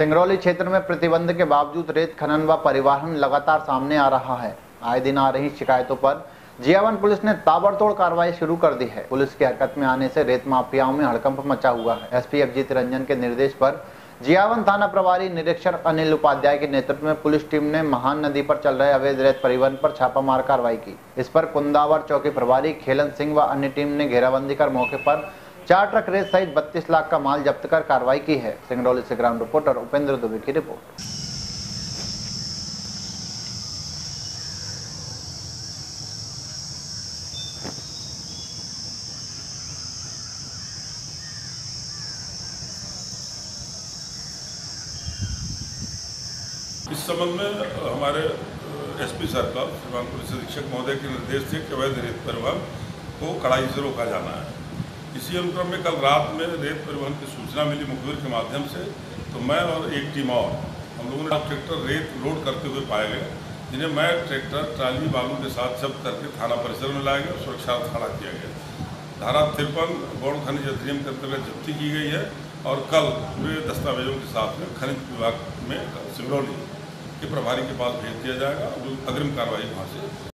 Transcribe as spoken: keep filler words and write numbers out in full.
सिंगरौली क्षेत्र में प्रतिबंध के बावजूद रेत खनन व परिवहन लगातार सामने आ रहा है। आए दिन आ रही शिकायतों पर जियावन पुलिस ने ताबड़तोड़ कार्रवाई शुरू कर दी है। पुलिस की हरकत में आने से रेत माफियाओं में हड़कंप मचा हुआ है। एसपी अभिजीत रंजन के निर्देश पर जियावन थाना प्रभारी निरीक्षक अनिल उपाध्याय के नेतृत्व में पुलिस टीम ने महान नदी पर चल रहे अवैध रेत परिवहन पर छापामार कार्रवाई की। इस पर कुंदावर चौकी प्रभारी खेलन सिंह व अन्य टीम ने घेराबंदी कर मौके पर चार ट्रक रेत सहित बत्तीस लाख का माल जब्त कर कार्रवाई की है। सिंगरौली से ग्राउंड रिपोर्टर उपेंद्र दुबे की रिपोर्ट। इस संबंध में हमारे एसपी सर्कल श्रीमान पुलिस अधीक्षक महोदय के निर्देश थे कि अवैध रेत परिवहन को कड़ाई से रोका जाना है। इसी अनुक्रम में कल रात में रेत परिवहन की सूचना मिली मुखबिर के माध्यम से, तो मैं और एक टीम और हम लोगों ने ट्रैक्टर रेत लोड करते हुए पाए गए, जिन्हें मैं ट्रैक्टर ट्राली बालू के साथ जब्त करके थाना परिसर में लाया गया, सुरक्षा खड़ा किया गया। धारा तिरपन गौड़ खनिज अधिनियम के अंतर्गत जब्ती की गई है और कल पूरे दस्तावेजों के साथ में खनिज विभाग में सिंगरौली के प्रभारी के पास भेज दिया जाएगा। अग्रिम कार्रवाई वहाँ से